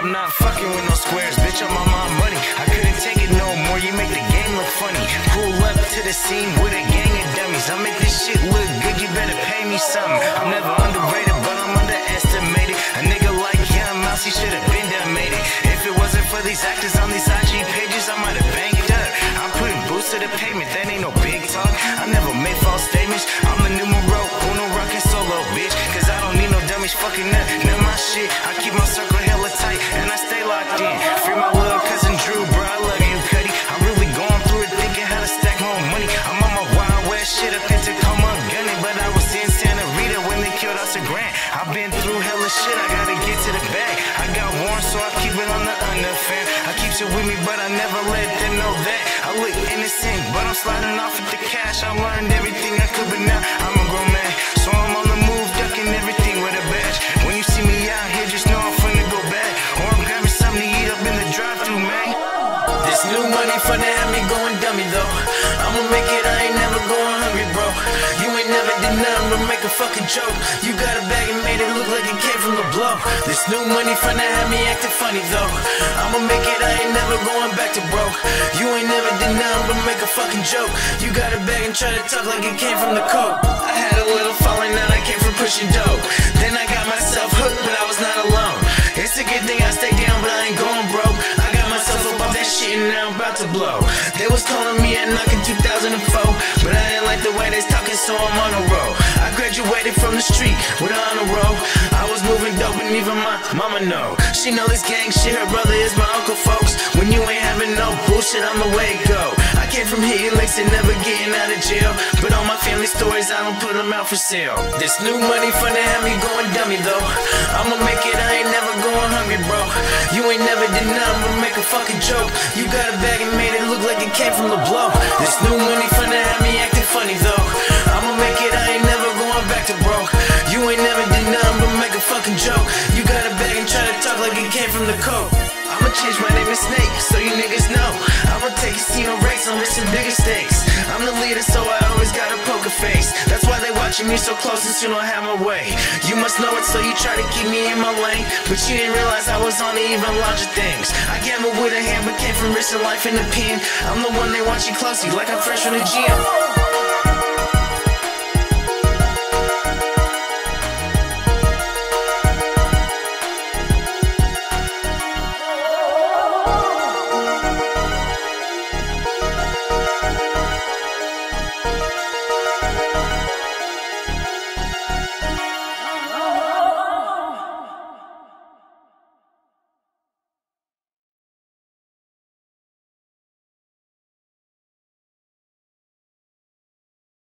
I'm not fucking with no squares, bitch, I'm on my money. I couldn't take it no more, you make the game look funny. Pull up to the scene with a gang of dummies. I make this shit look good, you better pay me something. I'm never underrated, but I'm underestimated. A nigga like Young Mouse, he should've been done made it. If it wasn't for these actors on these IG pages, I might've banked up. I'm putting boots to the pavement, that ain't no big talk. I never made false statements, I'm the numero uno rockin' solo, bitch. Cause I don't need no dummies fucking up, none of my shit. I keep my circle hella tight, and I stay locked in. Free my little cousin Drew, bro, I love you, Cuddy. I'm really going through it, thinking how to stack more money. I'm on my Wild West shit up in Tacoma, gunning. But I was in Santa Rita when they killed Usher Grant. I've been through hella shit, I gotta get to the bag. I got warrant, so I keep it on the underfair. I keep it with me, but I never let them know that. I look innocent, but I'm sliding off with the cash. I learned everything I could, but now I'm a grown man. So I'm on the move, ducking everything with a badge. When you see me out here, just know I'm finna go back. Or I'm grabbing something to eat up in the drive-thru, man. This new money finna have me going dummy though. I'ma make it, I ain't never going hungry, bro. You ain't never did nothing but make a fucking joke. You got a bag and made it look like it came from the blow. This new money finna have me acting funny though. I'ma make it, I ain't never going back to broke. You ain't never did nothing but make a fucking joke. You got a bag and try to talk like it came from the coke. I had a little falling out, I came from pushing dope. Then I got myself hooked, but I was not alone. It's a good thing I stayed down, but I ain't going broke. I got myself up off that shit and now I'm about to blow. They was calling me a knock in 2004, but I didn't like the way they talking, so I'm on a roll. I graduated from the street with an honor roll. I was moving dope and even my mama know. She know this gang shit, her brother is my uncle, folks. When you ain't having no bullshit, I'm the way it go. I came from hitting licks and never getting out of jail, but all my family stories, I don't put them out for sale. This new money finna have me going dummy though. I'ma make it, I ain't never going hungry, bro. You ain't never did nothing but make a fucking joke. You got a bag and made it look like it came from the blow. This new money finna have me acting funny though. I'ma make it, I ain't never going back to broke. You ain't never did nothing but make a fucking joke. You got a bag and try to talk like it came from the coke. I'ma change my name to Snake, so you niggas know. I'ma take casino race, I'm risking bigger stakes. I'm the leader, so I always got a poker face. That's why they watching me so close and soon I'll have my way. You must know it, so you try to keep me in my lane, but you didn't realize I was on the even larger things. I gambled with a hand, but came from risking life in the pen. I'm the one they watching closely, like I'm fresh from the gym.